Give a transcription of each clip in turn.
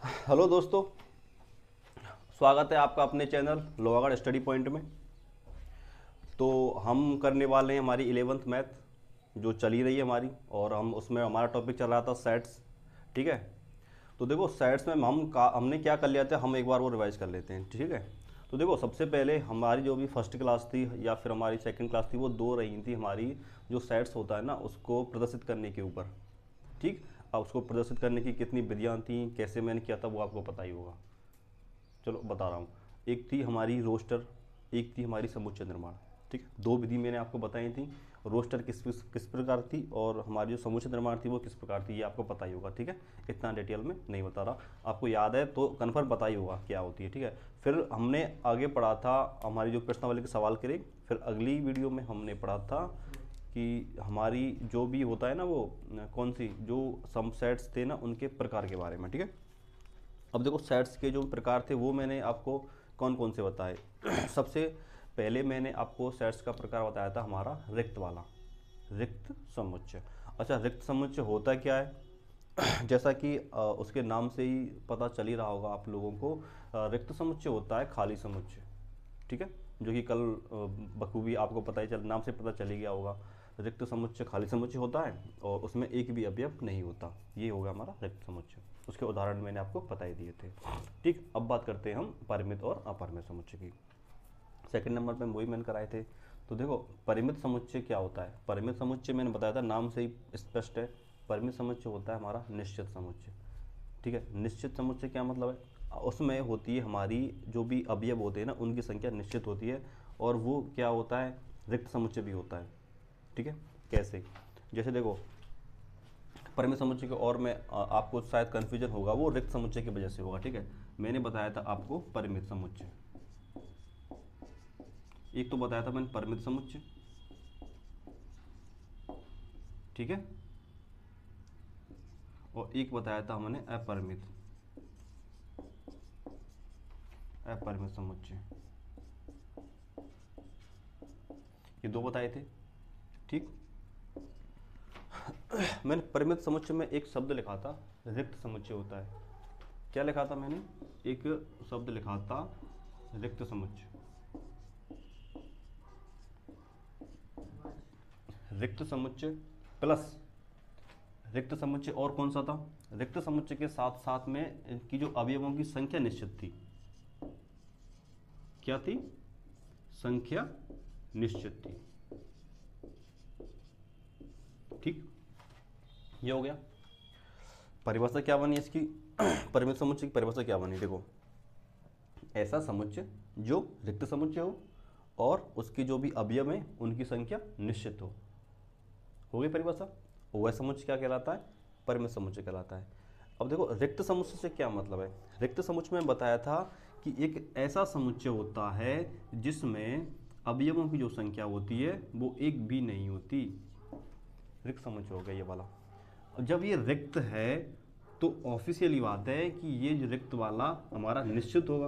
Hello दोस्तों, स्वागत है आपका अपने चैनल लोहागढ़ स्टडी पॉइंट में। तो हम करने वाले हैं हमारी 11th मैथ जो चली रही है हमारी, और हम उसमें हमारा टॉपिक चल रहा था सेट्स। ठीक है। तो देखो सेट्स में हमने क्या कर लिया था, हम एक बार वो रिवाइज कर लेते हैं। ठीक है। तो देखो सबसे पहले हमारी जो भी फर्स्ट क्लास थी या फिर हमारी सेकंड क्लास थी, वो दो रही थी हमारी। जो सेट्स होता है ना, उसको प्रदर्शित करने के ऊपर। ठीक। अब उसको प्रदर्शित करने की कितनी विधियाँ थी, कैसे मैंने किया था, वो आपको पता ही होगा। चलो बता रहा हूँ। एक थी हमारी रोस्टर, एक थी हमारी समुच्चय निर्माण। ठीक। दो विधि मैंने आपको बताई थी। रोस्टर किस प्रकार थी और हमारी जो समुच्चय निर्माण थी वो किस प्रकार थी, ये आपको पता ही होगा। ठीक है। इतना डिटेल में नहीं बता रहा, आपको याद है तो कन्फर्म पता ही होगा क्या होती है। ठीक है। फिर हमने आगे पढ़ा था हमारी जो प्रश्नावली के सवाल करे। फिर अगली वीडियो में हमने पढ़ा था कि हमारी जो भी होता है ना, वो कौन सी जो सम सेट्स थे ना, उनके प्रकार के बारे में। ठीक है। अब देखो सेट्स के जो प्रकार थे वो मैंने आपको कौन कौन से बताए। सबसे पहले मैंने आपको सेट्स का प्रकार बताया था हमारा रिक्त वाला, रिक्त समुच्चय। अच्छा, रिक्त समुच्चय होता क्या है? जैसा कि उसके नाम से ही पता चल ही रहा होगा आप लोगों को। रिक्त समुच्चय होता है खाली समुच्चय। ठीक है। जो कि कल बखूबी आपको पता ही चल, नाम से पता चल ही गया होगा। रिक्त समुच्चय खाली समुच्चय होता है और उसमें एक भी अवयव नहीं होता। ये होगा हमारा रिक्त समुच्चय। उसके उदाहरण मैंने आपको बता ही दिए थे। ठीक। अब बात करते हैं हम परिमित और अपरिमित समुच्चय की। सेकंड नंबर पे वही मैंने कराए थे। तो देखो परिमित समुच्चय क्या होता है। परिमित समुच्चय मैंने बताया था, नाम से ही स्पष्ट है। परिमित समुच्चय होता है हमारा निश्चित समुच्चय। ठीक है। निश्चित समुच्चय क्या मतलब है? उसमें होती है हमारी जो भी अवयव होते हैं ना, उनकी संख्या निश्चित होती है। और वो क्या होता है, रिक्त समुच्चय भी होता है। ठीक है। कैसे? जैसे देखो परिमित समुच्चय के, और मैं आपको शायद कन्फ्यूजन होगा, वो रिक्त समुच्चय की वजह से होगा। ठीक है। मैंने बताया था आपको परिमित समुच्चय, एक तो बताया था मैंने परिमित समुच्चय। ठीक है। और एक बताया था हमने अपरिमित, अपरिमित समुच्चय। ये दो बताए थे। ठीक। मैंने परिमित समुच्चय में एक शब्द लिखा था, रिक्त समुच्चय होता है। क्या लिखा था मैंने? एक शब्द लिखा था, रिक्त समुच्चय। रिक्त समुच्चय प्लस रिक्त समुच्चय, और कौन सा था? रिक्त समुच्चय के साथ साथ में इनकी जो अवयवों की संख्या निश्चित थी। क्या थी? संख्या निश्चित थी। ठीक। ये हो गया। परिभाषा क्या बनी इसकी? परिमित समुच्चय की परिभाषा क्या बनी? देखो, ऐसा समुच्चय जो रिक्त समुच्चय हो और उसके जो भी अवयव हैं उनकी संख्या निश्चित हो गई परिभाषा। वह समुच्चय क्या कहलाता है? परिमित समुच्चय कहलाता है। अब देखो रिक्त समुच्चय से क्या मतलब है। रिक्त समुच्चय में बताया था कि एक ऐसा समुच्चय होता है जिसमें अवयवों की जो संख्या होती है वो एक भी नहीं होती। रिक्त समुच्चय हो गया ये वाला। जब ये रिक्त है तो ऑफिशियली बात है कि ये जो रिक्त वाला हमारा निश्चित होगा।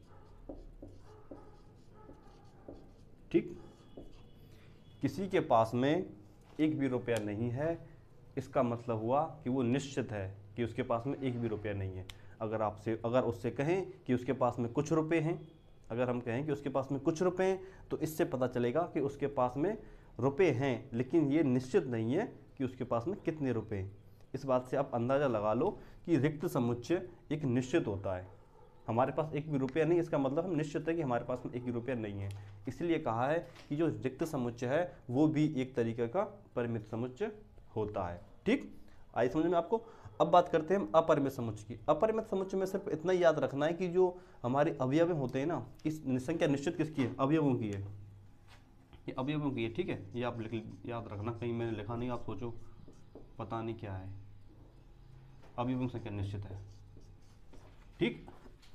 ठीक। किसी के पास में एक भी रुपया नहीं है, इसका मतलब हुआ कि वो निश्चित है कि उसके पास में एक भी रुपया नहीं है। अगर उससे कहें कि उसके पास में कुछ रुपए हैं, अगर हम कहें कि उसके पास में कुछ रुपए हैं, तो इससे पता चलेगा कि उसके पास में रुपए हैं, लेकिन ये निश्चित नहीं है कि उसके पास में कितने रुपए हैं। इस बात से आप अंदाज़ा लगा लो कि रिक्त समुच्चय एक निश्चित होता है। हमारे पास एक भी रुपया नहीं, इसका मतलब हम निश्चित है कि हमारे पास में एक भी रुपया नहीं है। इसलिए कहा है कि जो रिक्त समुच्चय है वो भी एक तरीके का परिमित समुच्चय होता है। ठीक। आई समझ में आपको? अब बात करते हैं हम अपरिमित समुच्चय की। अपरिमित समुच्चय में सिर्फ इतना ही याद रखना है कि जो हमारे अवयव होते हैं ना, इस संख्या निश्चित किसकी है? अवयवों की है। ये अवयवों की है। ठीक है। ये आप याद रखना, कहीं मैंने लिखा नहीं आप सोचो पता नहीं क्या है। अवयवों की संख्या निश्चित है। ठीक।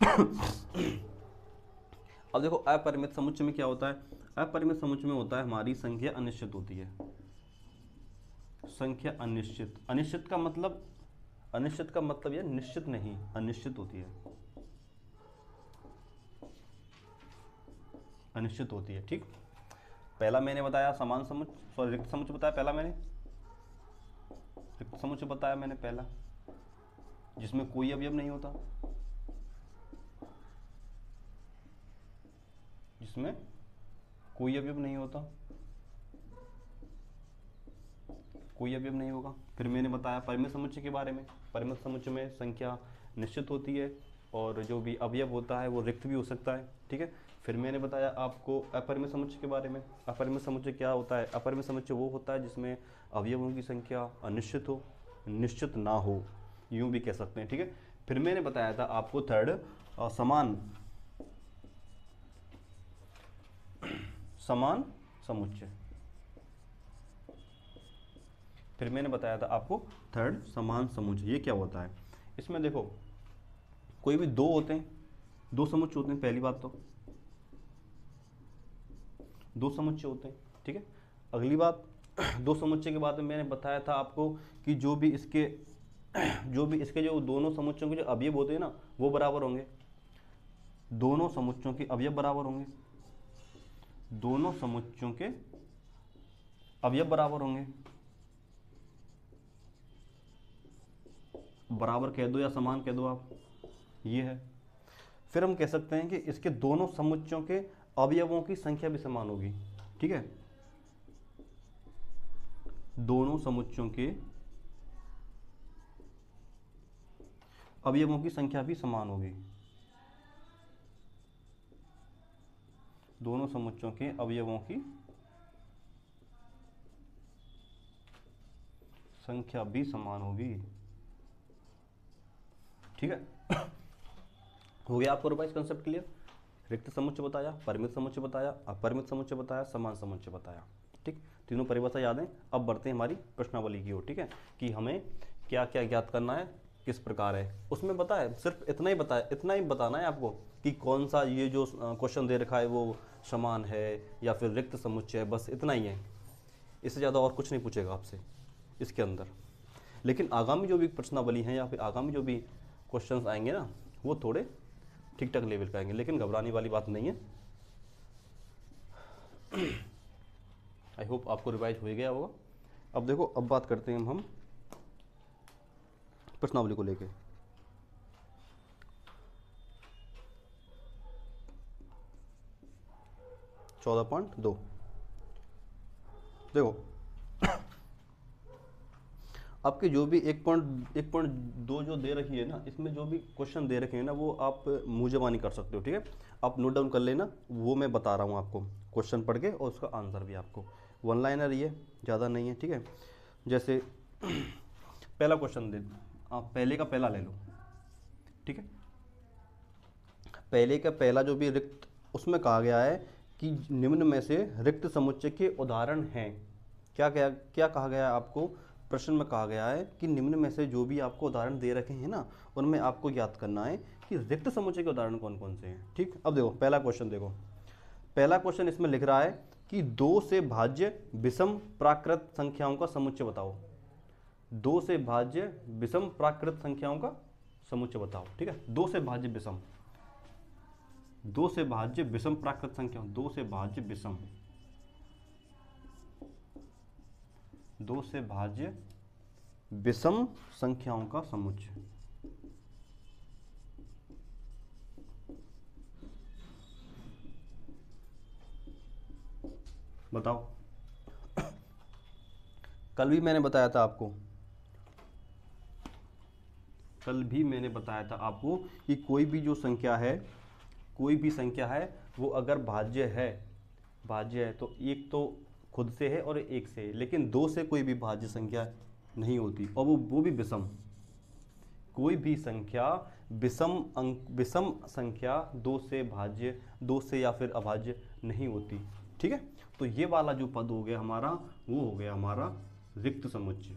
अब देखो अपरिमित समुच्चय में क्या होता है। अपरिमित समुच्चय में होता है हमारी संख्या अनिश्चित होती है। संख्या अनिश्चित, अनिश्चित का मतलब यह निश्चित नहीं, अनिश्चित होती है, अनिश्चित होती है। ठीक। पहला मैंने बताया समान समुच्चय, सॉरी रिक्त समुच्चय बताया पहला मैंने, रिक्त समुच्चय बताया मैंने पहला, जिसमें कोई अवयव नहीं होता। जिसमें कोई अवयव नहीं होता, कोई अवयव नहीं होगा। फिर मैंने बताया परिमित समुच्चय के बारे में। परिमित समुच्चय में संख्या निश्चित होती है और जो भी अवयव होता है वो रिक्त भी हो सकता है, ठीक है। फिर मैंने बताया आपको अपरिमित समुच्चय के बारे में। अपरिमित समुच्चय क्या होता है? अपरिमित समुच्चय वो होता है जिसमें अवयवों की संख्या अनिश्चित हो, निश्चित ना हो, यूं भी कह सकते हैं, ठीक है। फिर मैंने बताया था आपको थर्ड समान समुच्चय। फिर मैंने बताया था आपको थर्ड समान समुच्चय। ये क्या होता है? इसमें देखो कोई भी दो होते हैं, दो समुच्चय होते हैं। पहली बात तो दो समुच्चय होते हैं, ठीक है। अगली बात दो समुच्चय के बाद में मैंने बताया था आपको कि जो भी इसके जो दोनों समुच्चयों के जो अवयव होते हैं ना वो बराबर होंगे। दोनों समुच्चयों के अवयव बराबर होंगे, दोनों समुच्चयों के अवयव बराबर होंगे। बराबर कह दो या समान कह दो आप, ये है। फिर हम कह सकते हैं कि इसके दोनों समुच्चयों के अवयवों की संख्या भी समान होगी, ठीक है। दोनों समुच्चयों के अवयवों की संख्या भी समान होगी। दोनों समुच्चयों के अवयवों की संख्या भी समान होगी, ठीक है। हो गया आपको रिवाइज कंसेप्ट क्लियर? रिक्त समुच्चय बताया, परिमित समुच्चय बताया, अपरिमित समुच्चय बताया, समान समुच्चय बताया, ठीक। तीनों परिभाषा याद है। अब बढ़ते हैं हमारी प्रश्नावली की ओर, ठीक है, कि हमें क्या क्या ज्ञात करना है, किस प्रकार है। उसमें बताया सिर्फ इतना ही बताना है आपको कि कौन सा ये जो क्वेश्चन दे रखा है वो समान है या फिर रिक्त समुच्चय है, बस इतना ही है। इससे ज़्यादा और कुछ नहीं पूछेगा आपसे इसके अंदर। लेकिन आगामी जो भी प्रश्नावली हैं या फिर आगामी जो भी क्वेश्चंस आएंगे ना वो थोड़े ठीक ठाक लेवल का आएंगे, लेकिन घबराने वाली बात नहीं है। आई होप आपको रिवाइज हो गया होगा। अब देखो, अब बात करते हैं हम प्रश्नावली को लेके। चौदह पॉइंट दो देखो आपके जो भी 1.2 जो दे रखी है ना, इसमें जो भी क्वेश्चन दे रखे हैं ना वो आप मुंह जबानी कर सकते हो, ठीक है। आप नोट डाउन कर लेना, वो मैं बता रहा हूँ आपको क्वेश्चन पढ़ के, और उसका आंसर भी आपको। वन लाइनर ये ज़्यादा नहीं है, ठीक है। जैसे पहला क्वेश्चन दे, आप पहले का पहला ले लो, ठीक है। पहले का पहला जो भी रिक्त, उसमें कहा गया है कि निम्न में से रिक्त समुच्चय के उदाहरण हैं। क्या कहा गया है आपको? प्रश्न में कहा गया है कि निम्न में से जो भी आपको उदाहरण दे रखे हैं ना उनमें आपको याद करना है कि रिक्त समुच्चय के उदाहरण कौन कौन से हैं, ठीक। अब देखो पहला क्वेश्चन, देखो पहला क्वेश्चन इसमें लिख रहा है कि 2 से भाज्य विषम प्राकृत संख्याओं का समुच्चय बताओ। 2 से भाज्य विषम प्राकृत संख्याओं का समुच्चय बताओ, ठीक है। 2 से भाज्य विषम, 2 से भाज्य विषम प्राकृत संख्या, 2 से भाज्य विषम, 2 से भाज्य विषम संख्याओं का समुच्चय। बताओ। कल भी मैंने बताया था आपको कि कोई भी जो संख्या है, कोई भी संख्या है वो अगर भाज्य है तो एक तो खुद से है और एक से है, लेकिन 2 से कोई भी भाज्य संख्या नहीं होती, और वो भी विषम। कोई भी संख्या विषम संख्या 2 से भाज्य, 2 से या फिर अभाज्य नहीं होती, ठीक है। तो ये वाला जो पद हो गया हमारा, वो हो गया हमारा रिक्त समुच्चय,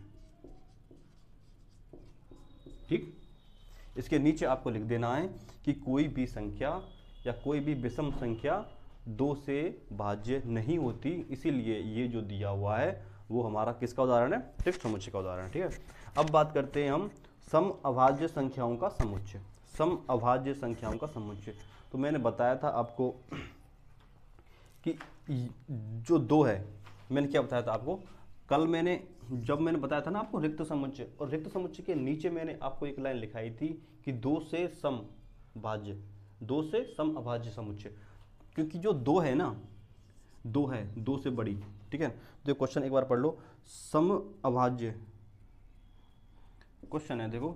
ठीक। इसके नीचे आपको लिख देना है कि कोई भी संख्या या कोई भी विषम संख्या 2 से भाज्य नहीं होती, इसीलिए ये जो दिया हुआ है वो हमारा किसका उदाहरण है? रिक्त समुच्चय का उदाहरण, ठीक है। अब बात करते हैं हम सम अभाज्य संख्याओं का समुच्चय। सम अभाज्य संख्याओं का समुच्चय, तो मैंने बताया था आपको कि जो 2 है, मैंने क्या बताया था आपको कल, जब मैंने बताया था ना आपको रिक्त समुच्चय, और रिक्त समुच्चय के नीचे मैंने आपको एक लाइन लिखाई थी कि 2 से सम भाज्य, 2 से सम अभाज्य समुच्चय। क्योंकि जो 2 है ना, 2 है, 2 से बड़ी, ठीक है। तो क्वेश्चन एक बार पढ़ लो, सम अभाज्य क्वेश्चन है, देखो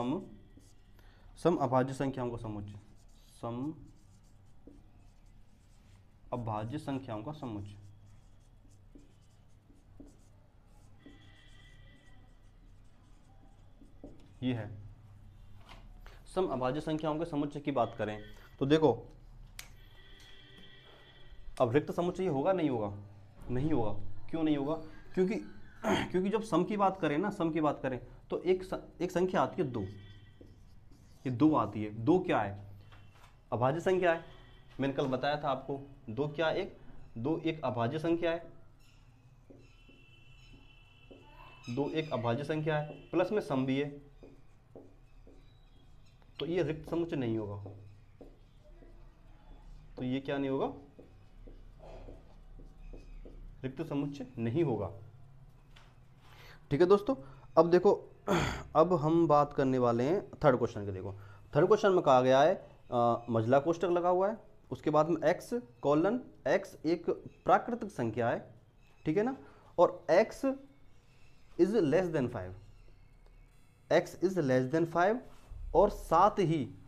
सम अभाज्य संख्याओं का समुच्चय, सम अभाज्य संख्याओं का समुच्चय, ये है। सम अभाज्य संख्याओं के समुच्चय की बात करें तो देखो, अब रिक्त समुच्चय ये होगा नहीं होगा? नहीं होगा। क्यों नहीं होगा? क्योंकि जब सम की बात करें ना, सम की बात करें तो एक संख्या आती है 2, ये 2 आती है। 2 क्या है? अभाज्य संख्या है। मैंने कल बताया था आपको, 2 क्या है? 2 एक अभाज्य संख्या है, 2 एक अभाज्य संख्या है, प्लस में सम भी है, तो ये रिक्त समुच्चय नहीं होगा। तो ये क्या नहीं होगा? रिक्त समुच्चय नहीं होगा। ठीक है दोस्तों, अब देखो, अब हम बात करने वाले हैं थर्ड क्वेश्चन के। देखो थर्ड क्वेश्चन में कहा गया है मझला कोष्टक लगा हुआ है, उसके बाद में x कॉलन x एक प्राकृतिक संख्या है, ठीक है ना, और x is less than 5, x is less than 5 और साथ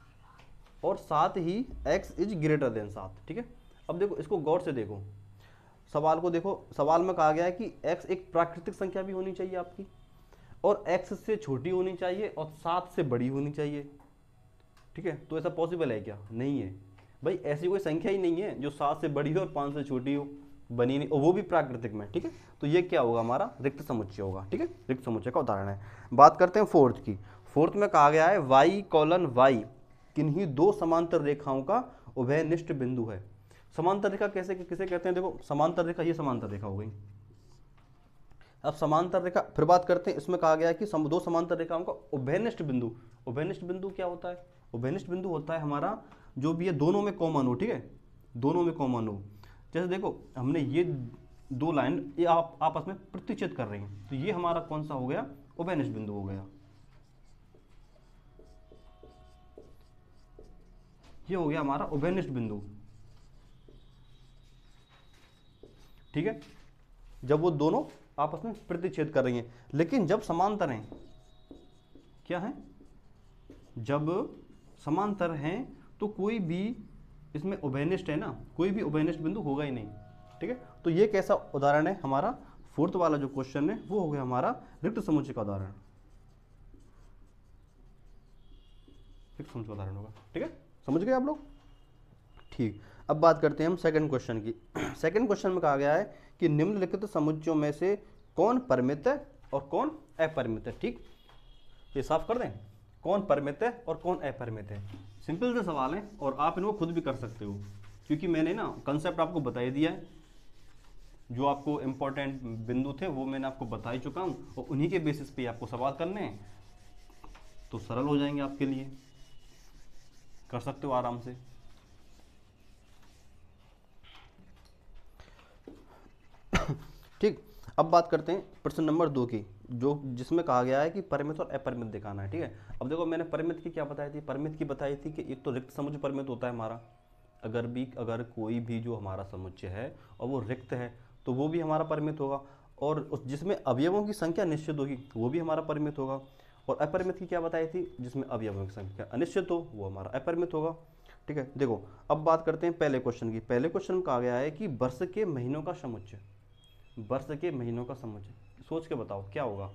ही x इज ग्रेटर देन 7, ठीक है। अब देखो इसको गौर से देखो, सवाल को देखो, सवाल में कहा गया है कि x एक प्राकृतिक संख्या भी होनी चाहिए आपकी, और x से छोटी होनी चाहिए और 7 से बड़ी होनी चाहिए, ठीक है। तो ऐसा पॉसिबल है क्या? नहीं है भाई, ऐसी कोई संख्या ही नहीं है जो 7 से बड़ी हो और 5 से छोटी हो, बनी नहीं, और वो भी प्राकृतिक में, ठीक है। तो ये क्या होगा? हमारा रिक्त समुच्चय होगा, ठीक है, रिक्त समुच्चय का उदाहरण है। बात करते हैं फोर्थ की। फोर्थ में कहा गया है y कॉलन y किन्हीं 2 समांतर रेखाओं का उभयनिष्ठ बिंदु है। समांतर रेखा किसे कहते हैं? देखो समांतर रेखा, ये समांतर रेखा हो गई। अब समांतर रेखा फिर बात करते हैं, इसमें कहा गया है कि 2 समांतर रेखाओं का उभयनिष्ठ बिंदु। उभयनिष्ठ बिंदु क्या होता है? उभयनिष्ठ बिंदु होता है हमारा जो भी ये दोनों में कॉमन हो, ठीक है, दोनों में कॉमन हो। जैसे देखो हमने ये 2 लाइन ये आपस में प्रतिच्छेद कर रही हैं, तो ये हमारा कौन सा हो गया? उभयनिष्ठ बिंदु हो गया। ये हो गया हमारा उभयनिष्ठ बिंदु, ठीक है, जब वो दोनों आपस में प्रतिच्छेद कर रही हैं। लेकिन जब समांतर हैं, क्या है? जब समांतर हैं तो कोई भी इसमें उभयनिष्ठ है ना, कोई भी उभयनिष्ठ बिंदु होगा ही नहीं, ठीक है। तो ये कैसा उदाहरण है? हमारा फोर्थ वाला जो क्वेश्चन है वो हो गया हमारा रिक्त समुच्चय का उदाहरण, रिक्त समुच्चय का उदाहरण होगा, ठीक है। समझ गए आप लोग? ठीक। अब बात करते हैं हम सेकंड क्वेश्चन की। सेकंड क्वेश्चन में कहा गया है कि निम्नलिखित समुच्चयों में से कौन परिमित है और कौन अपरिमित है, ठीक। ये साफ कर दें, कौन परिमित है और कौन अपरिमित है। सिंपल से सवाल है और आप इनको खुद भी कर सकते हो, क्योंकि मैंने ना कंसेप्ट आपको बता ही दिया है, जो आपको इंपॉर्टेंट बिंदु थे वो मैंने आपको बता ही चुका हूँ, और उन्हीं के बेसिस पे आपको सवाल करने हैं, तो सरल हो जाएंगे आपके लिए, कर सकते हो आराम से। ठीक। अब बात करते हैं प्रश्न नंबर 2 की, जो जिसमें कहा गया है कि परिमित और अपरिमित दिखाना है, ठीक है। अब देखो मैंने परिमित की क्या बताई थी? परिमित की बताई थी कि एक तो रिक्त समुच्चय परिमित होता है हमारा, अगर कोई भी जो हमारा समुच्चय है और वो रिक्त है तो वो भी हमारा परिमित होगा, और उस जिसमें अवयवों की संख्या निश्चित होगी वो भी हमारा परिमित होगा। और अपरिमित की क्या बताई थी? जिसमें अवयवों की संख्या अनिश्चित हो वो हमारा अपरिमित होगा, ठीक है। देखो अब बात करते हैं पहले क्वेश्चन की। पहले क्वेश्चन में कहा गया है कि वर्ष के महीनों का समुच्चय, वर्ष के महीनों का समुच्चय, सोच के बताओ क्या होगा।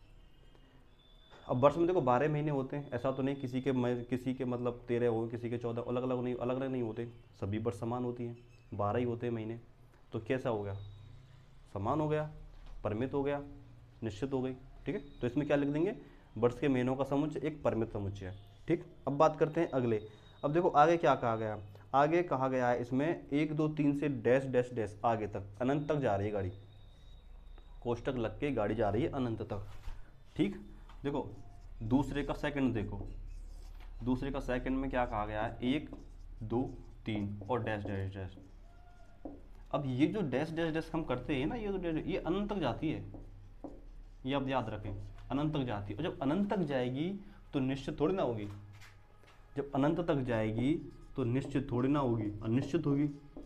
अब वर्ष में देखो 12 महीने होते हैं, ऐसा तो नहीं किसी के मतलब 13 हो, किसी के 14, अलग अलग नहीं होते, सभी वर्ष समान होती हैं, 12 ही होते हैं महीने। तो कैसा हो गया? समान हो गया, परिमित हो गया, निश्चित हो गई, ठीक है। तो इसमें क्या लिख देंगे? वर्ष के महीनों का समुच्चय एक परिमित समुच्चय है, ठीक। अब बात करते हैं अगले। अब देखो आगे क्या कहा गया? आगे कहा गया है इसमें 1 2 3 से डैश डैश डैश आगे तक, अनंत तक जा रही है गाड़ी, कोष्टक लग के गाड़ी जा रही है अनंत तक, ठीक। देखो दूसरे का सेकंड देखो, दूसरे का सेकंड में क्या कहा गया है? 1 2 3 और डैश डैश डैश। अब ये जो डैश डैश डैश हम करते हैं ना, ये तो ये अनंत तक जाती है, ये आप याद रखें, अनंत तक जाती है। और जब अनंत तक जाएगी तो निश्चित थोड़ी ना होगी, जब अनंत तक जाएगी तो निश्चित थोड़ी ना होगी, अनिश्चित होगी,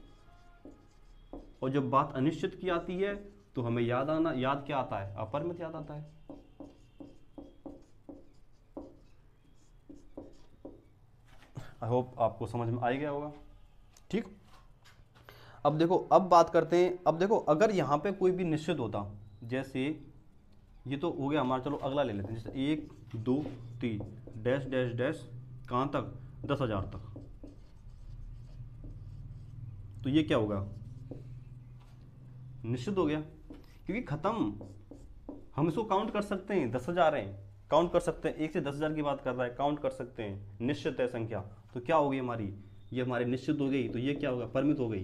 और जब बात अनिश्चित की आती है तो हमें याद क्या आता है? अपरिमित याद आता है। आई होप आपको समझ में आ ही गया होगा। ठीक, अब देखो, अब बात करते हैं। अब देखो, अगर यहाँ पे कोई भी निश्चित होता, जैसे ये तो हो गया हमारा, चलो अगला ले लेते हैं, जैसे 1 2 3 डैश डैश डैश, कहाँ तक? 10,000 तक। तो ये क्या होगा? निश्चित हो गया, क्योंकि खत्म। हम इसको काउंट कर सकते हैं, 10,000 है, काउंट कर सकते हैं। 1 से 10,000 की बात कर रहा है, काउंट कर सकते हैं, निश्चित है संख्या। तो क्या होगी हमारी? ये हमारी निश्चित हो गई, तो ये क्या होगा? परिमित हो गई।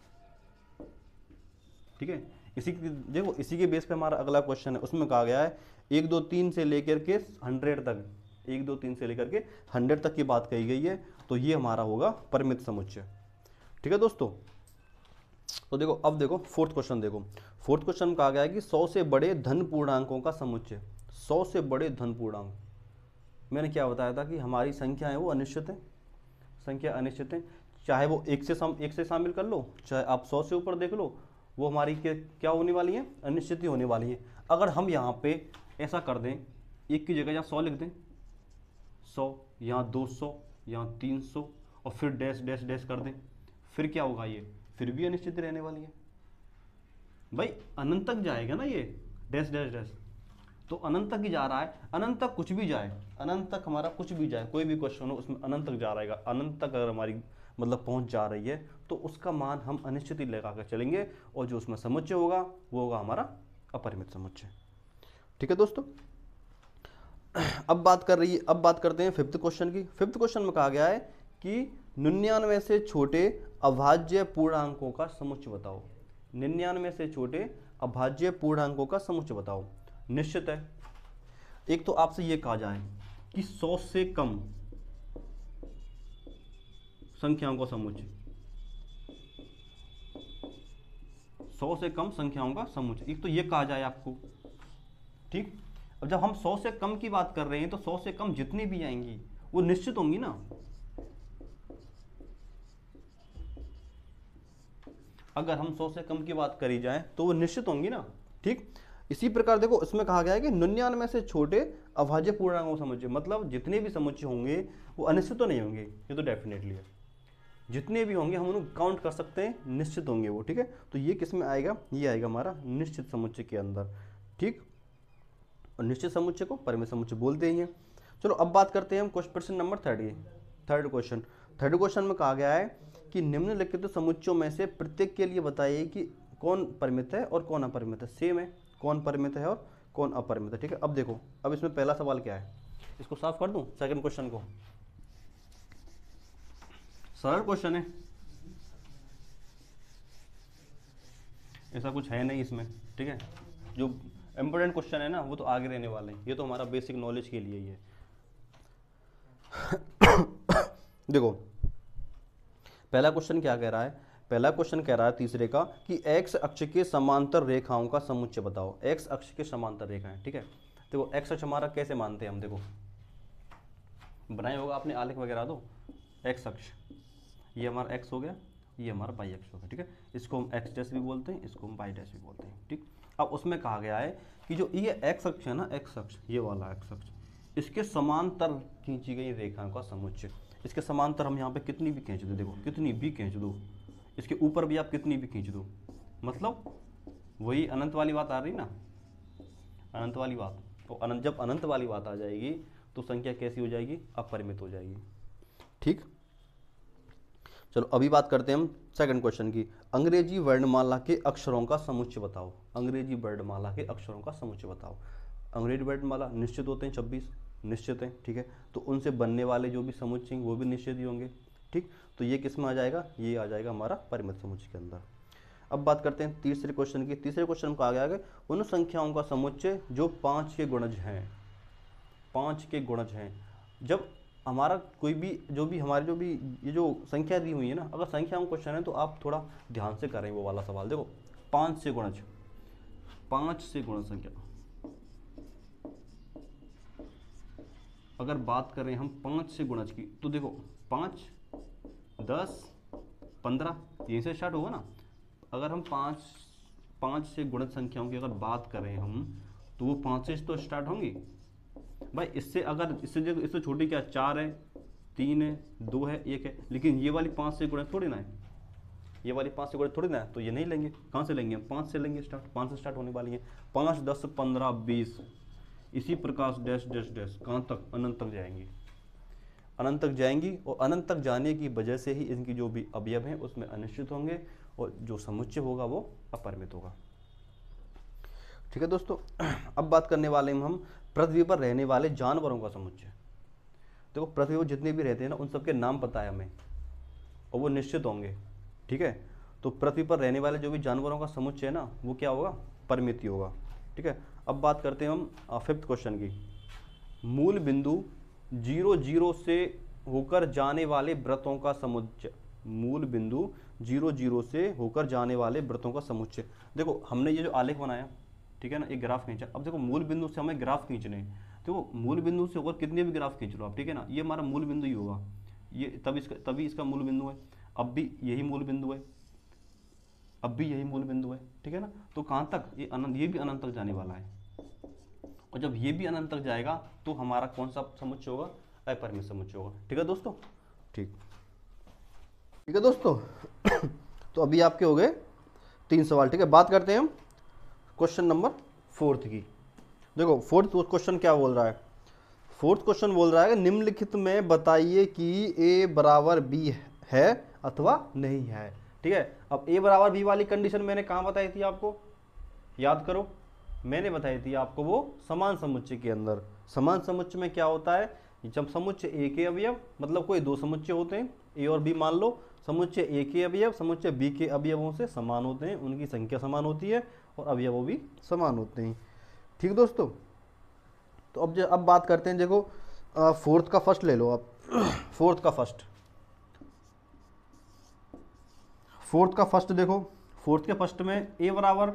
ठीक है, इसी की देखो, इसी के बेस पे हमारा अगला क्वेश्चन है। उसमें कहा गया है 1 2 3 से लेकर के 100 तक, 1 2 3 से लेकर के 100 तक की बात कही गई है। तो ये हमारा होगा परिमित समुच्चय। ठीक है दोस्तों, तो देखो, अब देखो फोर्थ क्वेश्चन। देखो फोर्थ क्वेश्चन में कहा गया है कि 100 से बड़े धन पूर्णांकों का समुच्चय। 100 से बड़े धन पूर्णांक, मैंने क्या बताया था कि हमारी संख्या है वो अनिश्चित है, संख्या अनिश्चित है। चाहे वो एक से शामिल कर लो, चाहे आप 100 से ऊपर देख लो, वो हमारी क्या होने वाली है? अनिश्चित ही होने वाली है। अगर हम यहाँ पे ऐसा कर दें, एक की जगह यहाँ 100 लिख दें, 100, यहाँ 200, यहाँ 300, और फिर डैश डैश डैश कर दें, फिर क्या होगा? ये फिर भी अनिश्चित रहने वाली है भाई। अनंत तक जाएगा ना ये, डैश डैश डैश, तो अनंत तक ही जा रहा है। अनंत तक कुछ भी जाए, अनंत तक हमारा कुछ भी जाए, कोई भी क्वेश्चन हो उसमें अनंत तक जा रहेगा। अनंत तक अगर हमारी मतलब पहुंच जा रही है तो उसका मान हम अनिश्चित ही लगा कर चलेंगे, और जो उसमें समुच्चय होगा वो होगा हमारा अपरिमित समुच्चय। ठीक है दोस्तों, अब बात करते हैं फिफ्थ क्वेश्चन की। फिफ्थ क्वेश्चन में कहा गया है कि 99 से छोटे अभाज्य पूर्णांकों का समुच्चय बताओ। 99 से छोटे अभाज्य पूर्णांकों का समुच्चय बताओ। निश्चित है, एक तो आपसे ये कहा जाए कि 100 से कम संख्याओं का समुच्चय, 100 से कम संख्याओं का समुच्चय, एक तो ये कहा जाए आपको। ठीक, अब जब हम 100 से कम की बात कर रहे हैं तो 100 से कम जितनी भी आएंगी वो निश्चित होंगी ना। अगर हम 100 से कम की बात करी जाए तो वो निश्चित होंगी ना। ठीक, इसी प्रकार देखो, इसमें कहा गया है कि 99 से छोटे अभाज्य पूर्णांकों का समुच्चय, मतलब जितने भी समुच्चय होंगे वो अनिश्चित तो नहीं होंगे, ये तो डेफिनेटली है। जितने भी होंगे हम उन्हें काउंट कर सकते हैं, निश्चित होंगे वो। ठीक है, तो ये किस में आएगा? ये आएगा हमारा निश्चित समुच्चय के अंदर। ठीक, और निश्चित समुच्चय को परिमित समुच्चय बोलते हैं। चलो अब बात करते हैं हम क्वेश्चन नंबर थर्ड क्वेश्चन में कहा गया है कि निम्नलिखित समुच्चयों में से प्रत्येक के लिए बताइए कि कौन परिमित है और कौन अपरिमित है। सेम है, कौन परिमित है और कौन अपरिमित है। ठीक है, अब देखो, अब इसमें पहला सवाल क्या है, इसको साफ कर दूं। सेकंड क्वेश्चन को, सरल क्वेश्चन है, ऐसा कुछ है नहीं इसमें। ठीक है, जो इंपॉर्टेंट क्वेश्चन है ना वो तो आगे रहने वाले हैं, ये तो हमारा बेसिक नॉलेज के लिए ही है। देखो पहला क्वेश्चन क्या कह रहा है? पहला क्वेश्चन कह रहा है तीसरे का कि x अक्ष के समांतर रेखाओं का समुच्चय बताओ। x अक्ष के समांतर रेखाएं। ठीक है, देखो x अक्ष हमारा कैसे मानते हैं हम, देखो बनाया होगा आपने आलेख वगैरह, तो x अक्ष ये हमारा x हो गया, ये हमारा y अक्ष हो गया। ठीक है, इसको हम x डैश भी बोलते हैं, इसको हम y डैश भी बोलते हैं। ठीक, अब उसमें कहा गया है कि जो ये x अक्ष है ना, x अक्ष, ये वाला x अक्ष, इसके समांतर खींची गई रेखाओं का समुच्चय। इसके समांतर हम यहाँ पे कितनी भी खींच दो, देखो कितनी भी खींच दो, इसके ऊपर भी आप कितनी भी खींच दो, मतलब वही अनंत वाली बात आ रही ना, अनंत वाली बात। तो अनंत, जब अनंत वाली बात आ जाएगी तो संख्या कैसी हो जाएगी? अपरिमित हो जाएगी। ठीक, चलो अभी बात करते हैं हम सेकंड क्वेश्चन की। अंग्रेजी वर्णमाला के अक्षरों का समुच्चय बताओ। अंग्रेजी वर्णमाला के अक्षरों का समुच्चय बताओ। अंग्रेजी वर्णमाला निश्चित होते हैं, 26 निश्चित हैं। ठीक है, तो उनसे बनने वाले जो भी समुच्चय वो भी निश्चित ही होंगे। ठीक, तो ये किस में आ जाएगा? ये आ जाएगा हमारा परिमित समुच्चय के अंदर। अब बात करते हैं तीसरे क्वेश्चन की। तीसरे क्वेश्चन में कहा गया है उन संख्याओं का समुच्चय जो 5 के गुणज हैं। 5 के गुणज हैं। जब हमारा कोई भी हमारी ये जो संख्या दी हुई है ना, अगर संख्याओं क्वेश्चन है तो आप थोड़ा ध्यान से करें वो वाला सवाल। देखो 5 से गुणज, 5 से गुणज संख्या, अगर बात करें हम 5 से गुणज की, तो देखो 5, 10, 15 यहीं से स्टार्ट होगा ना। अगर हम पाँच से गुणित संख्याओं की अगर बात करें हम, तो वो 5 से तो स्टार्ट होंगी भाई। इससे अगर इससे छोटी क्या 4 है, 3 है, 2 है, 1 है, लेकिन ये वाली 5 से गुणित थोड़ी ना है, ये वाली 5 से गुणित थोड़ी ना है, तो ये नहीं लेंगे। कहाँ से लेंगे? 5 से लेंगे स्टार्ट, 5 से स्टार्ट होने वाली है। 5, 10, 15, 20, इसी प्रकार डैश डैश डैश कहाँ तक? अनंत तक जाएंगी, अनंत तक जाएंगी। और अनंत तक जाने की वजह से ही इनकी जो भी अवयव हैं उसमें अनिश्चित होंगे और जो समुच्चय होगा वो अपरिमित होगा। ठीक है दोस्तों, अब बात करने वाले हैं हम पृथ्वी पर रहने वाले जानवरों का समुच्चय। देखो पृथ्वी पर जितने भी रहते हैं ना, उन सबके नाम पता है हमें और वो निश्चित होंगे। ठीक है, तो पृथ्वी पर रहने वाले जो भी जानवरों का समुच्चय है ना, वो क्या होगा? परिमित होगा। ठीक है, अब बात करते हैं हम 5th क्वेश्चन की। मूल बिंदु 0, 0 से होकर जाने वाले वृत्तों का समुच्चय। मूल बिंदु 0, 0 से होकर जाने वाले वृत्तों का समुच्चय। देखो हमने ये जो आलेख बनाया, ठीक है ना, एक ग्राफ खींचा। अब देखो मूल बिंदु से हमें ग्राफ खींचने हैं, देखो मूल बिंदु से होकर कितने भी ग्राफ खींच लो आप, ठीक है ना, ये हमारा मूल बिंदु ही होगा। ये तभी इसका मूल बिंदु है। अब भी यही मूल बिंदु है, अब भी यही मूल बिंदु है। ठीक है ना, तो कहाँ तक? ये अनंत, ये भी अनंत तक जाने वाला है। और जब ये भी अनंत तक जाएगा तो हमारा कौन सा समुच्चय होगा? अपरिमित समुच्चय होगा। ठीक है दोस्तों, ठीक है दोस्तों। तो अभी आपके हो गए 3 सवाल। ठीक है, बात करते हैं हम क्वेश्चन नंबर 4 की। देखो 4th क्वेश्चन क्या बोल रहा है? 4th क्वेश्चन बोल रहा है कि निम्नलिखित में बताइए कि a बराबर b है अथवा नहीं है। ठीक है, अब a बराबर b वाली कंडीशन मैंने कहाँ बताई थी आपको? याद करो, मैंने बताई थी आपको वो समान समुच्चय के अंदर। समान समुच्चय में क्या होता है? जब समुच्चय a के अवयव, मतलब कोई 2 समुच्चय होते हैं a और b मान लो, समुच्चय a के अवयव समुच्चय b के अवयवों से समान होते हैं, उनकी संख्या समान होती है और अवयवों भी समान होते हैं। ठीक दोस्तों, तो अब बात करते हैं। देखो 4th का फर्स्ट ले लो आप। 4th का फर्स्ट देखो, 4th के फर्स्ट में a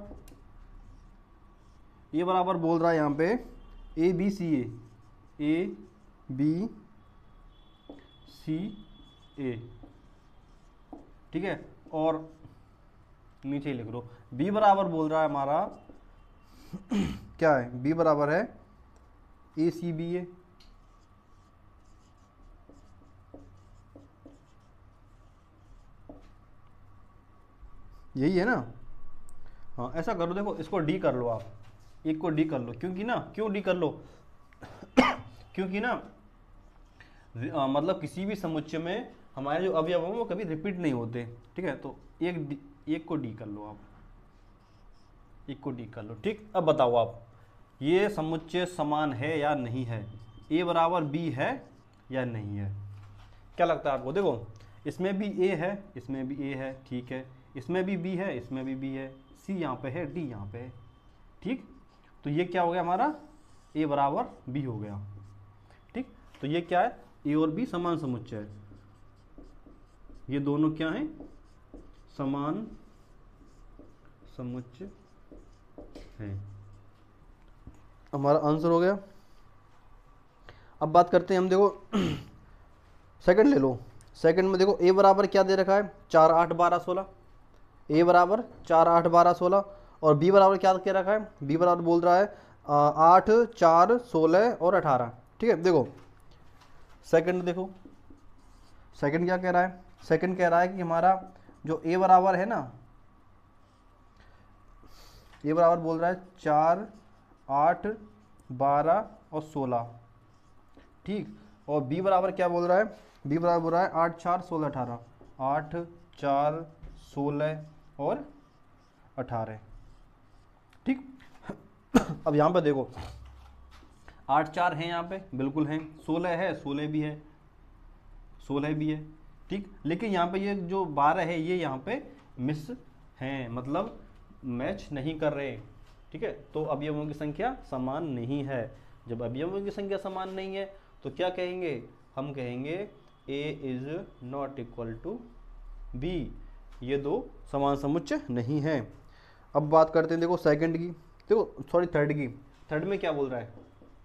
बराबर बोल रहा है यहाँ पे ए बी सी ए। ठीक है, और नीचे लिख लो b बराबर बोल रहा है हमारा क्या है? b बराबर है ए सी बी ए। यही है ना? हाँ, ऐसा करो, देखो इसको डी कर लो आप, एक को डी कर लो। क्यों डी कर लो? क्योंकि ना मतलब किसी भी समुच्चय में हमारे जो अवयव हैं वो कभी रिपीट नहीं होते। ठीक है, तो एक को डी कर लो आप, एक को डी कर लो। ठीक, अब बताओ आप, ये समुच्चय समान है या नहीं है? a बराबर b है या नहीं है? क्या लगता है आपको? देखो इसमें भी a है, इसमें भी a है, ठीक है, इसमें भी b है, इसमें भी b है, c यहाँ पे है, d यहाँ पे है। ठीक, तो ये क्या हो गया हमारा? a बराबर b हो गया। ठीक, तो ये क्या है? a और b समान समुच्चय है। ये दोनों क्या हैं? समान समुच्चय है। हमारा आंसर हो गया। अब बात करते हैं हम, देखो सेकंड ले लो। सेकंड में देखो a बराबर क्या दे रखा है? 4, 8, 12, 16। a बराबर 4, 8, 12, 16 और b बराबर क्या दे रखा है? b बराबर बोल रहा है 8, 4, 16 और 18। ठीक है, देखो सेकंड देखो, सेकंड क्या कह रहा है? सेकंड कह रहा है कि हमारा जो a बराबर है ना, a बराबर बोल रहा है 4, 8, 12 और 16। ठीक, और b बराबर क्या बोल रहा है? b बराबर बोल रहा है 8, 4, 16, 18। 8, 4, 16 और 18। ठीक, अब यहाँ पे देखो 8, 4 हैं यहाँ पे, बिल्कुल हैं। 16 है, 16 भी है, 16 भी है। ठीक, लेकिन यहाँ पे ये जो 12 है ये यहाँ पे मिस हैं, मतलब मैच नहीं कर रहे। ठीक है, तो अवयवों की संख्या समान नहीं है। जब अवयवों की संख्या समान नहीं है तो क्या कहेंगे? हम कहेंगे a is not equal to b। ये दो समान समुच्चय नहीं है। अब बात करते हैं देखो सेकंड की, देखो सॉरी थर्ड की। थर्ड में क्या बोल रहा है?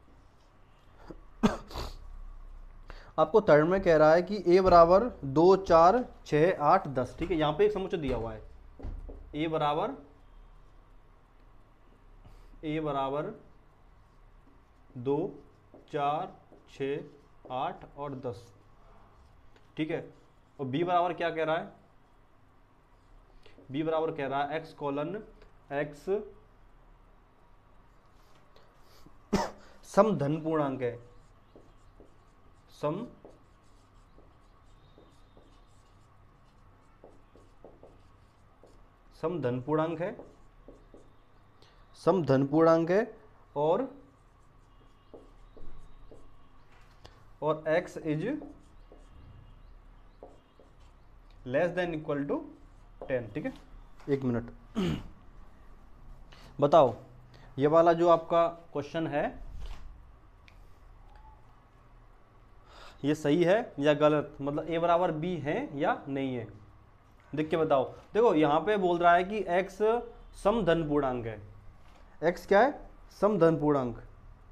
आपको थर्ड में कह रहा है कि a बराबर 2, 4, 6, 8, 10। ठीक है, यहाँ पे एक समुच्चय दिया हुआ है, ए बराबर 2, 4, 6, 8 और 10, ठीक है। और बी बराबर क्या कह रहा है, बी बराबर कह रहा है एक्स कॉलन एक्स सम धन पूर्णांक है, सम धन पूर्णांक है, सम धन पूर्णांक है और x is less than equal to 10, ठीक है। एक मिनट बताओ, ये वाला जो आपका क्वेश्चन है ये सही है या गलत, मतलब a बराबर b है या नहीं है, देख के बताओ। देखो यहाँ पे बोल रहा है कि x सम धन पूर्णांक है, x क्या है, सम धन पूर्णांक।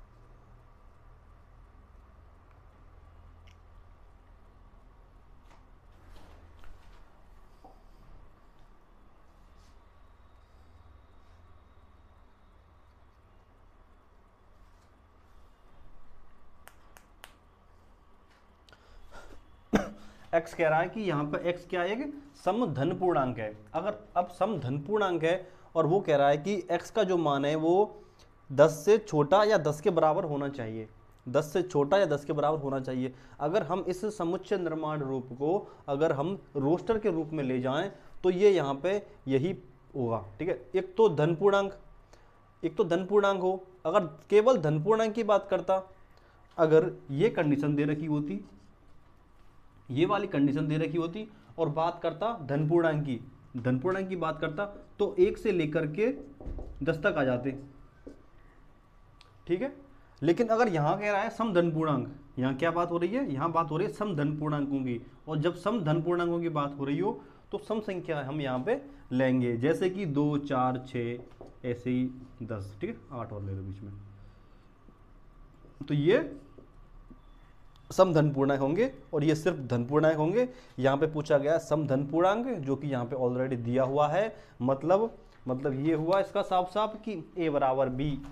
x कह रहा है कि यहाँ पे x क्या है, कि सम धन पूर्णांक है। अगर अब सम धन पूर्णांक है और वो कह रहा है कि x का जो मान है वो 10 से छोटा या 10 के बराबर होना चाहिए, 10 से छोटा या 10 के बराबर होना चाहिए। अगर हम इस समुच्चय निर्माण रूप को अगर हम रोस्टर के रूप में ले जाएं तो ये यहाँ पे यही होगा, ठीक है। एक तो धन पूर्णांक हो, अगर केवल धन पूर्णांक की बात करता, अगर ये कंडीशन दे रखी होती, ये वाली कंडीशन दे रखी होती और बात करता धन पूर्णांक की बात करता, तो 1 से लेकर के 10 तक आ जाते, ठीक है। लेकिन अगर यहाँ कह रहा है सम धन पूर्णांक, यहाँ क्या बात हो रही है, यहाँ बात हो रही है सम धन पूर्णांकों की, और जब सम धन पूर्णांकों की बात हो रही हो तो सम संख्या हम यहाँ पे लेंगे, जैसे कि 2, 4, 6, ऐसे ही 10, ठीक है, 8 और ले लो बीच में, तो ये सम धन पूर्णांक होंगे और ये सिर्फ धन पूर्णांक होंगे। यहाँ पे पूछा गया सम धन पूर्णांक, जो कि यहाँ पे ऑलरेडी दिया हुआ है, मतलब ये हुआ इसका साफ साफ कि a बराबर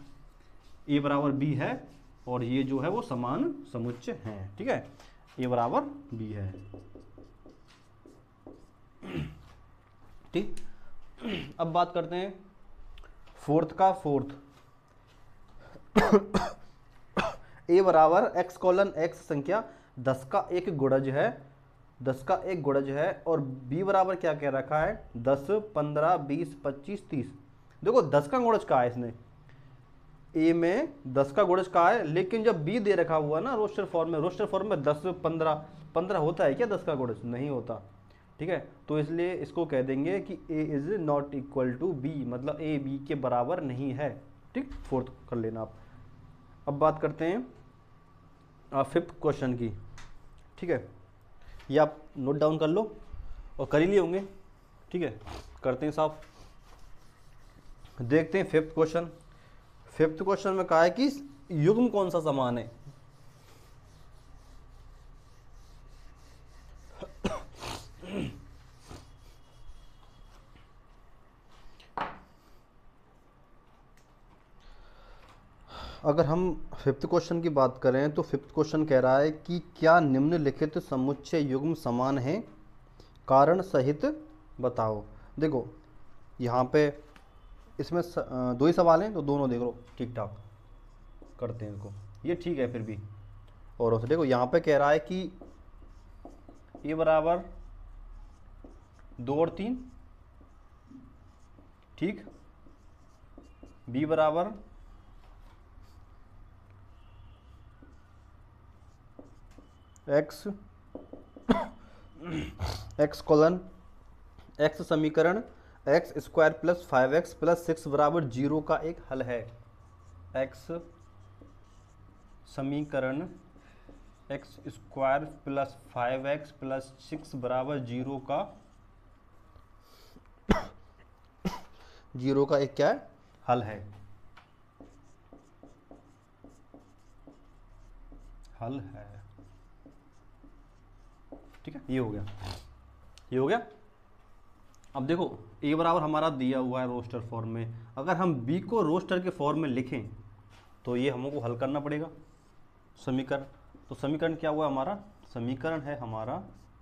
b है और ये जो है वो समान समुच्चय है, ठीक है, a बराबर b है, ठीक। अब बात करते हैं फोर्थ a बराबर x कॉलन x संख्या 10 का एक गुणज है, और b बराबर क्या कह रखा है, 10, 15, 20, 25, 30। देखो 10 का गुणज कहा है इसने, a में 10 का गुणज कहा है, लेकिन जब b दे रखा हुआ ना रोस्टर फॉर्म में 10, 15 होता है क्या 10 का गुणज, नहीं होता, ठीक है। तो इसलिए इसको कह देंगे कि a is not equal to b, मतलब a b के बराबर नहीं है, ठीक। फोर्थ कर लेना आप। अब बात करते हैं फिफ्थ क्वेश्चन की, ठीक है, ये आप नोट डाउन कर लो और कर ही लिए होंगे, ठीक है। करते हैं साफ, देखते हैं फिफ्थ क्वेश्चन में कहा है कि युग्म कौन सा समान है। अगर हम फिफ्थ क्वेश्चन की बात करें तो फिफ्थ क्वेश्चन कह रहा है कि क्या निम्नलिखित समुच्चय युग्म समान हैं, कारण सहित बताओ। देखो यहाँ पे इसमें दो ही सवाल हैं, तो दोनों देख लो ठीक ठाक करते हैं इसको, ये ठीक है फिर भी। और उसे देखो यहाँ पे कह रहा है कि ए बराबर 2 और 3, ठीक, बी बराबर एक्स कॉलन एक्स समीकरण x square plus 5x plus 6 बराबर 0 का एक हल है। एक्स समीकरण x square plus 5x plus 6 बराबर 0 का एक क्या है, हल है, ठीक है। ये हो गया। अब देखो ए बराबर हमारा दिया हुआ है रोस्टर फॉर्म में, अगर हम बी को रोस्टर के फॉर्म में लिखें तो ये हमको हल करना पड़ेगा समीकरण। तो समीकरण क्या हुआ हमारा, समीकरण है हमारा,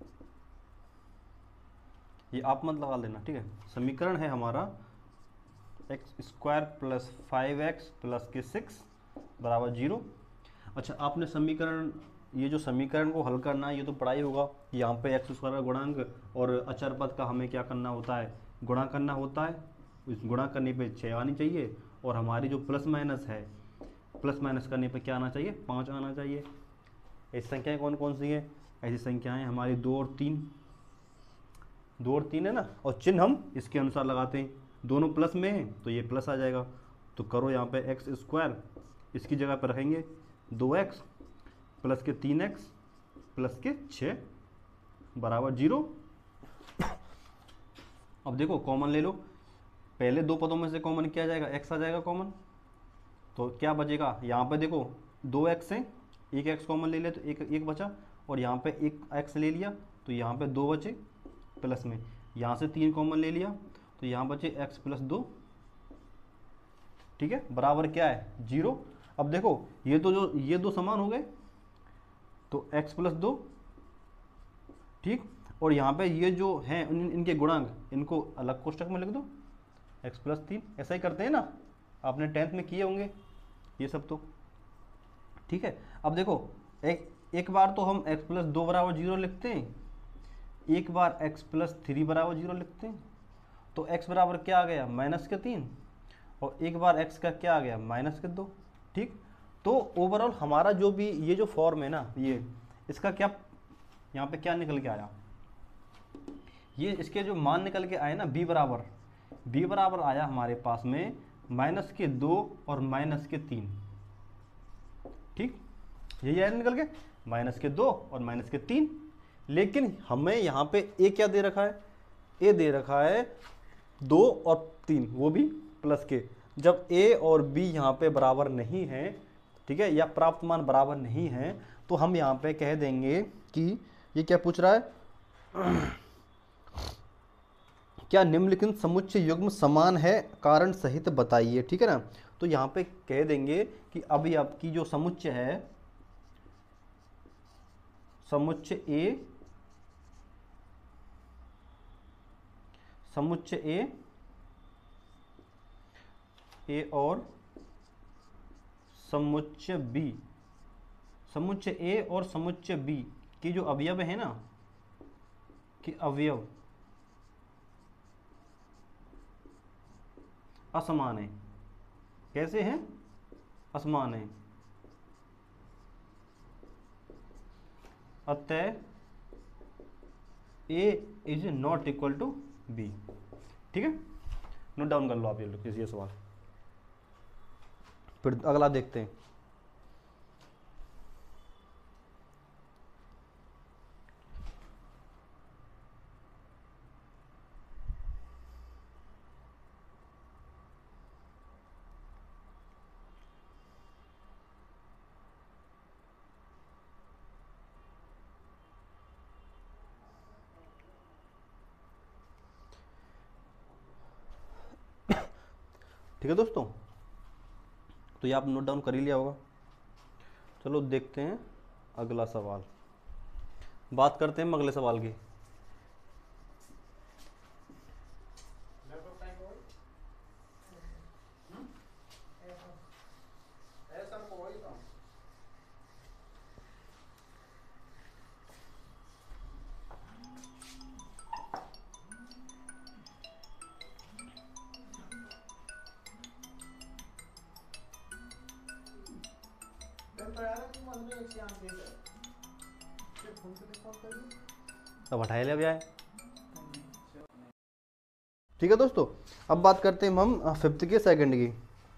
ये आप मत लगा लेना, ठीक है। समीकरण है हमारा x square plus 5x plus के 6 बराबर 0। अच्छा, आपने समीकरण, ये जो समीकरण को हल करना है ये तो पढ़ा ही होगा। यहाँ पे एक्स स्क्वायर का गुणांक और अचर पद का हमें क्या करना होता है, गुणा करना होता है। इस गुणा करने पे 6 आनी चाहिए, और हमारी जो प्लस माइनस है, प्लस माइनस करने पे क्या आना चाहिए, 5 आना चाहिए। ऐसी संख्याएँ कौन कौन सी हैं, ऐसी संख्याएँ हमारी 2 और 3, 2 और 3 है ना, और चिन्ह हम इसके अनुसार लगाते हैं। दोनों प्लस में हैं तो ये प्लस आ जाएगा। तो करो यहाँ पे एक्स स्क्वायर, इसकी जगह पर रखेंगे 2x प्लस के 3x प्लस के 6 बराबर 0। अब देखो कॉमन ले लो, पहले दो पदों में से कॉमन किया जाएगा, x आ जाएगा कॉमन, तो क्या बचेगा, यहाँ पे देखो 2x से एक x कॉमन ले ले तो एक बचा, और यहाँ पे एक x ले लिया तो यहाँ पे 2 बचे प्लस में, यहाँ से 3 कॉमन ले लिया तो यहाँ बचे x प्लस 2, ठीक है, बराबर क्या है 0। अब देखो ये तो जो ये दो समान हो गए तो x प्लस 2, ठीक, और यहाँ पे ये जो हैं इनके गुणांक, इनको अलग कोष्टक में लिख दो, x प्लस 3। ऐसा ही करते हैं ना, आपने 10th में किए होंगे ये सब तो, ठीक है। अब देखो एक बार तो हम x प्लस 2 बराबर 0 लिखते हैं, एक बार x प्लस 3 बराबर 0 लिखते हैं, तो x बराबर क्या आ गया माइनस के 3, और एक बार x का क्या आ गया माइनस के 2, ठीक। तो ओवरऑल हमारा जो भी ये जो फॉर्म है ना, ये इसका क्या यहाँ पे क्या निकल के आया, ये इसके जो मान निकल के आए ना, b बराबर आया हमारे पास में माइनस के 2 और माइनस के 3, ठीक, यही आया निकल के माइनस के 2 और माइनस के 3। लेकिन हमें यहाँ पे a क्या दे रखा है, a दे रखा है 2 और 3, वो भी प्लस के। जब a और b यहाँ पे बराबर नहीं है, ठीक है, या प्राप्त मान बराबर नहीं है, तो हम यहाँ पे कह देंगे कि ये क्या पूछ रहा है, क्या निम्नलिखित समुच्चय युग्म समान है, कारण सहित बताइए, ठीक है ना। तो यहाँ पे कह देंगे कि अभी आपकी जो समुच्चय है, समुच्चय ए और समुच्चय बी, समुच्चय ए और समुच्चय बी की जो अवयव है ना, कि अवयव असमान है। कैसे हैं, असमान है, अतः a is not equal to b, ठीक है। नोट डाउन कर लो आप ये सवाल, फिर अगला देखते हैं। ठीक है दोस्तों, तो ये आप नोट डाउन कर ही लिया होगा। चलो देखते हैं अगला सवाल, बात करते हैं अगले सवाल की। अब हटाए ले आए। ठीक है दोस्तों, अब बात करते हैं हम फिफ्थ के सेकंड की।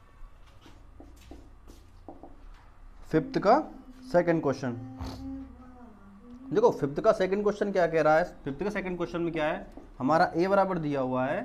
फिफ्थ का सेकंड क्वेश्चन देखो, फिफ्थ का सेकंड क्वेश्चन क्या कह रहा है। फिफ्थ का सेकंड क्वेश्चन में क्या है, हमारा ए बराबर दिया हुआ है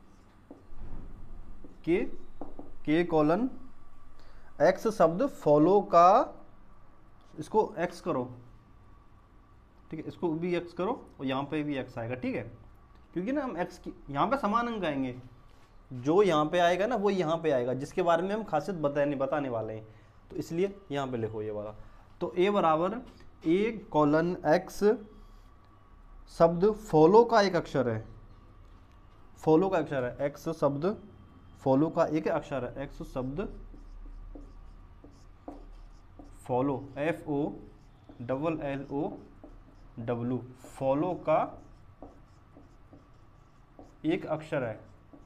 के कॉलन एक्स शब्द फॉलो का, इसको एक्स करो, ठीक है, इसको भी एक्स करो और यहाँ पे भी एक्स आएगा, ठीक है। क्योंकि ना हम एक्स की यहाँ पे समान अंक आएंगे, जो यहाँ पे आएगा ना वो यहाँ पे आएगा, जिसके बारे में हम खासियत बताने वाले हैं, तो इसलिए यहाँ पे लिखो ये वाला। तो ए बराबर ए कॉलन एक्स शब्द फॉलो का एक अक्षर है, फॉलो का अक्षर है, एक्स शब्द फॉलो का एक अक्षर है, एक्स शब्द फॉलो FOLLOW फॉलो का एक अक्षर है।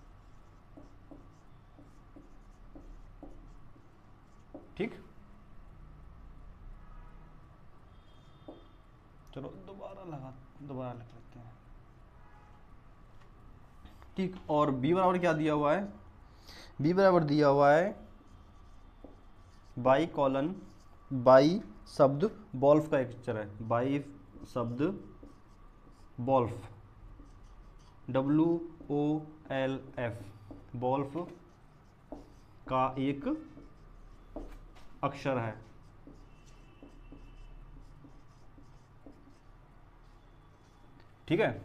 ठीक, चलो दोबारा लिख लेते हैं। ठीक, और बी बराबर क्या दिया हुआ है, बी बराबर दिया हुआ है बाई कॉलन, बाई शब्द बॉल्फ का एक अक्षर है, बाई शब्द बॉल्फ WOLF बॉल्फ का एक अक्षर है। ठीक है,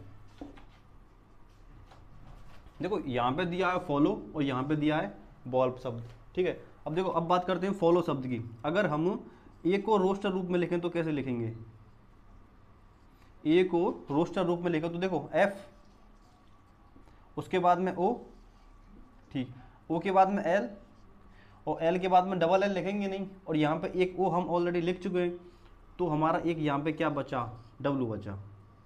देखो यहाँ पे दिया है फॉलो और यहाँ पे दिया है बॉल्फ शब्द। ठीक है, अब देखो, अब बात करते हैं फॉलो शब्द की। अगर हम ए को रोस्टर रूप में लिखें तो कैसे लिखेंगे, ए को रोस्टर रूप में लिखें तो देखो F, उसके बाद में O, ठीक, O के बाद में L, और L के बाद में डबल L लिखेंगे नहीं, और यहाँ पे एक O हम ऑलरेडी लिख चुके हैं, तो हमारा एक यहाँ पे क्या बचा, W बचा।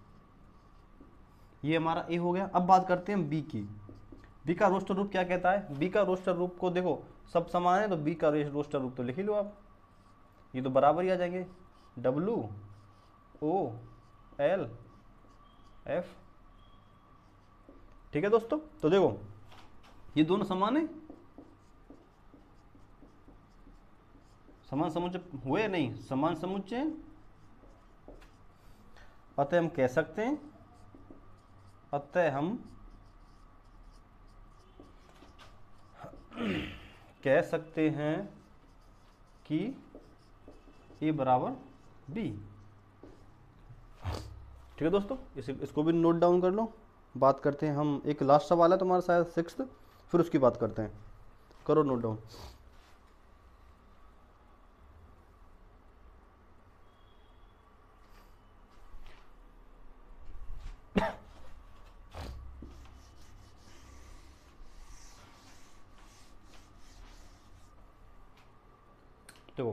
ये हमारा A हो गया। अब बात करते हैं B की। B का रोस्टर रूप क्या कहता है, B का रोस्टर रूप को देखो सब समान है, तो B का रोस्टर रूप तो लिख ही लो आप, ये तो बराबर ही आ जाएंगे, WOLF। ठीक है दोस्तों, तो देखो ये दोनों समान है, समान समुच्चय हुए नहीं, समान समुच्चय, अतः हम कह सकते हैं, अतः हम कह सकते हैं कि ए बराबर बी। ठीक है दोस्तों, इसको भी नोट डाउन कर लो। बात करते हैं हम, एक लास्ट सवाल है तुम्हारा शायद 6th, फिर उसकी बात करते हैं, करो नोट डाउन। देखो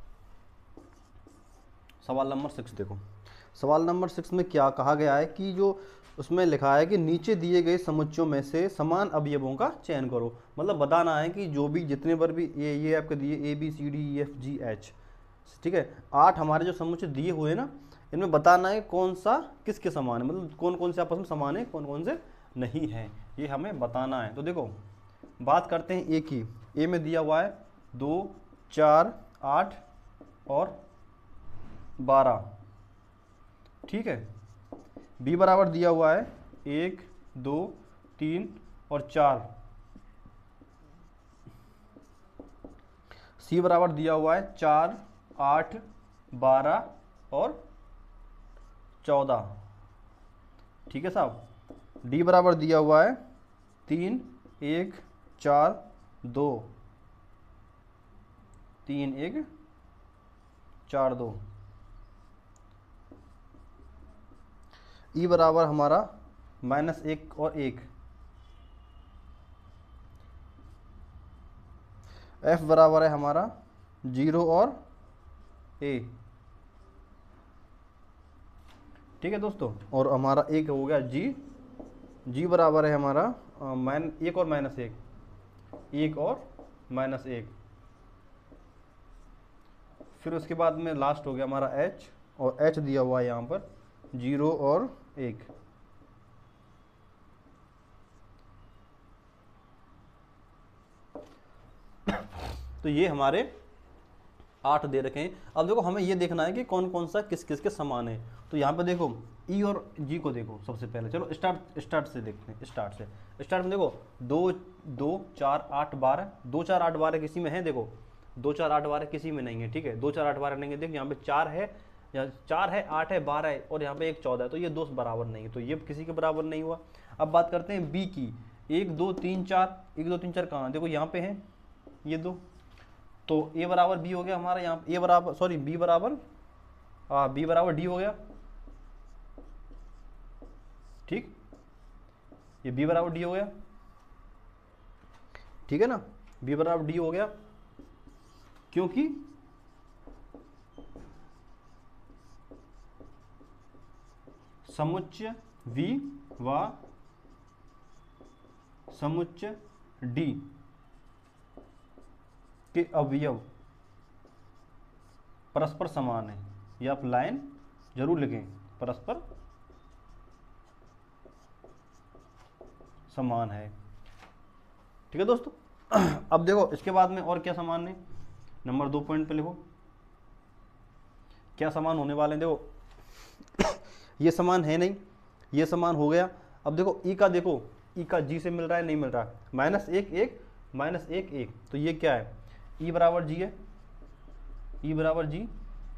सवाल नंबर 6 देखो, सवाल नंबर 6 में क्या कहा गया है कि जो उसमें लिखा है कि नीचे दिए गए समुच्चयों में से समान अवयवों का चयन करो। मतलब बताना है कि जो भी जितने बार भी ये आपके दिए ABCDEFGH, ठीक है, 8 हमारे जो समुच्चय दिए हुए हैं ना, इनमें बताना है कौन सा किसके समान है, मतलब कौन कौन से आपस में समान है, कौन कौन से नहीं है, ये हमें बताना है। तो देखो बात करते हैं ए की। ए में दिया हुआ है 2, 4, 8 और 12। ठीक है, बी बराबर दिया हुआ है 1, 2, 3 और 4। सी बराबर दिया हुआ है 4, 8, 12 और 14। ठीक है साहब, डी बराबर दिया हुआ है 3, 1, 4, 2, 3, 1, 4, 2। ई बराबर हमारा -1 और 1। एफ बराबर है हमारा 0 और ए। ठीक है दोस्तों, और हमारा एक हो गया जी। जी बराबर है हमारा 1 और -1, 1 और -1। फिर उसके बाद में लास्ट हो गया हमारा एच, और एच दिया हुआ है यहाँ पर 0 और 1। तो ये हमारे 8 दे रखे हैं। अब देखो हमें ये देखना है कि कौन कौन सा किस किस के समान है। तो यहाँ पे देखो ई और जी को देखो सबसे पहले। चलो स्टार्ट से देखते हैं। स्टार्ट में देखो 2, 2, 4, 8, 12। 2, 4, 8, 12 किसी में है, देखो 2, 4, 8, 12 किसी में नहीं है। ठीक है, 2, 4, 8, 12 नहीं है। देखो यहाँ पे 4 है, यहाँ 4 है, 8 है, 12 है और यहाँ पे एक 14 है, तो ये दोस्त बराबर नहीं है, तो ये किसी के बराबर नहीं हुआ। अब बात करते हैं बी की, 1 2 3 4, 1 2 3 4 कहाँ, देखो यहाँ पे है ये दो, तो ए बराबर बी हो गया हमारा, यहाँ ए बराबर सॉरी बी बराबर बी बराबर डी हो गया, ठीक, ये बी बराबर डी हो गया, ठीक है ना, बी बराबर डी हो गया, क्योंकि समुच्चय V व समुच्चय D के अवयव परस्पर समान है। ये आप लाइन जरूर लिखें, परस्पर समान है, ठीक है दोस्तों। अब देखो इसके बाद में और क्या समान है, नंबर 2 पॉइंट पे लिखो क्या समान होने वाले हैं। देखो ये समान है नहीं, ये समान हो गया। अब देखो ई का, देखो ई का जी से मिल रहा है, नहीं मिल रहा, -1 1 -1 1, तो ये क्या है, ई बराबर जी है, ई बराबर जी,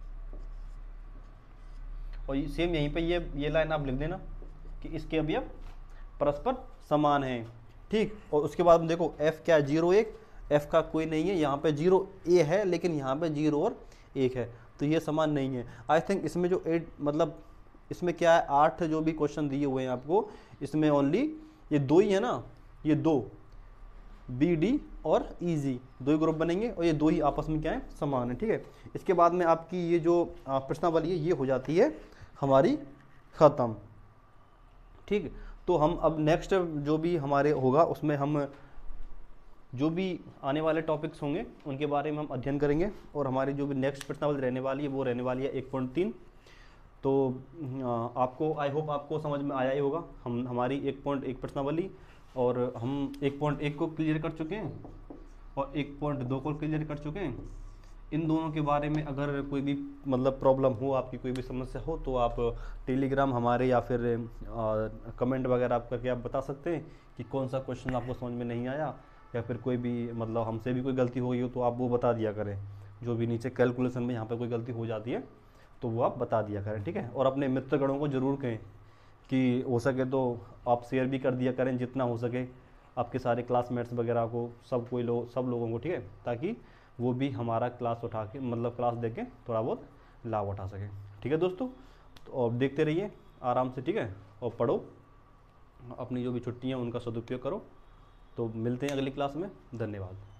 और सेम यहीं पे ये लाइन आप लिख देना कि इसके अवयव परस्पर समान हैं, ठीक। और उसके बाद में देखो f क्या है, 0 1, f का कोई नहीं है, यहाँ पे 0 a है लेकिन यहाँ पे 0 और 1 है, तो ये समान नहीं है। आई थिंक इसमें जो 8 मतलब इसमें क्या है, 8 जो भी क्वेश्चन दिए हुए हैं आपको, इसमें ओनली ये 2 ही है ना, ये 2 बी डी और ईजी 2 ही ग्रुप बनेंगे और ये 2 ही आपस में क्या है, समान है, ठीक है। इसके बाद में आपकी ये जो प्रश्नावली है ये हो जाती है हमारी ख़त्म, ठीक। तो हम अब नेक्स्ट जो भी हमारे होगा उसमें हम जो भी आने वाले टॉपिक्स होंगे उनके बारे में हम अध्ययन करेंगे, और हमारी जो भी नेक्स्ट प्रश्नावली रहने वाली है वो रहने वाली है 1.3। तो आपको आई होप आपको समझ में आया ही होगा, हम हमारी 1.1 प्रश्नावली, और हम 1.1 को क्लियर कर चुके हैं और 1.2 को क्लियर कर चुके हैं। इन दोनों के बारे में अगर कोई भी मतलब प्रॉब्लम हो, आपकी कोई भी समस्या हो, तो आप टेलीग्राम हमारे या फिर कमेंट वगैरह आप करके आप बता सकते हैं कि कौन सा क्वेश्चन आपको समझ में नहीं आया, या फिर कोई भी मतलब हमसे भी कोई गलती हो गई हो तो आप वो बता दिया करें। जो भी नीचे कैलकुलेशन में यहाँ पर कोई गलती हो जाती है तो वो आप बता दिया करें, ठीक है। और अपने मित्रगणों को ज़रूर कहें कि हो सके तो आप शेयर भी कर दिया करें जितना हो सके, आपके सारे क्लासमेट्स वगैरह को, सब लोगों को, ठीक है, ताकि वो भी हमारा क्लास उठा के मतलब क्लास दे के थोड़ा बहुत लाभ उठा सकें, ठीक है दोस्तों। तो अब देखते रहिए आराम से, ठीक है, और पढ़ो, अपनी जो भी छुट्टियाँ उनका सदुपयोग करो। तो मिलते हैं अगली क्लास में, धन्यवाद।